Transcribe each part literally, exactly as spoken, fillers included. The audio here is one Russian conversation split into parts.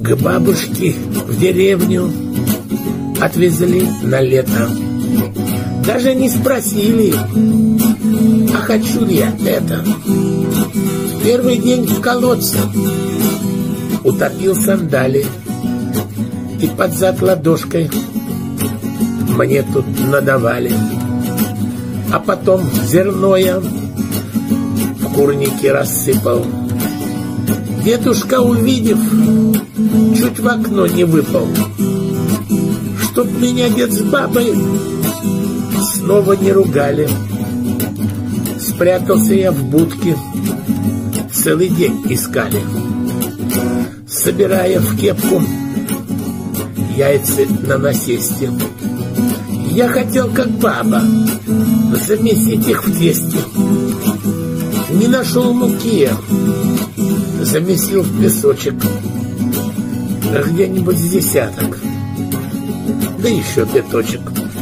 К бабушке в деревню отвезли на лето. Даже не спросили, а хочу ли я это. Первый день в колодце утопил сандали, и под зад ладошкой мне тут надавали. А потом зерно я в курнике рассыпал. Дедушка, увидев, чуть в окно не выпал. Чтоб меня дед с бабой снова не ругали. Спрятался я в будке, целый день искали. Собирая в кепку яйца на насесте, я хотел, как баба, замесить их в тесте. Не нашел муки, замесил в песочек, где-нибудь с десяток, да еще пяточек.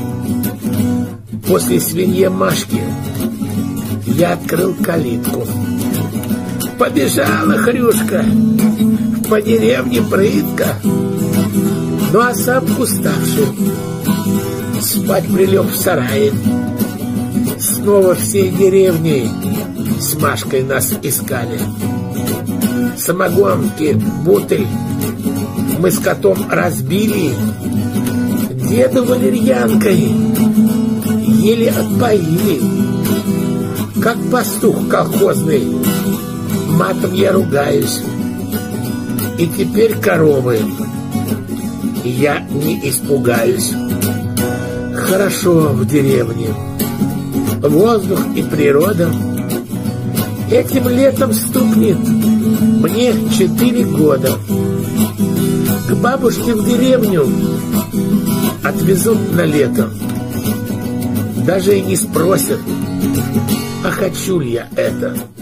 После свинье Машки я открыл калитку. Побежала Хрюшка по деревне прытко, ну а сам уставший спать прилег в сарае. Снова всей деревней с Машкой нас искали. Самогонки, бутыль мы с котом разбили, деда валерьянкой еле отпоили. Как пастух колхозный, матом я ругаюсь. И теперь коровы я не испугаюсь. Хорошо в деревне, воздух и природа. Этим летом стукнет мне четыре года. К бабушке в деревню отвезут на лето. Даже и не спросят, а хочу ли я это.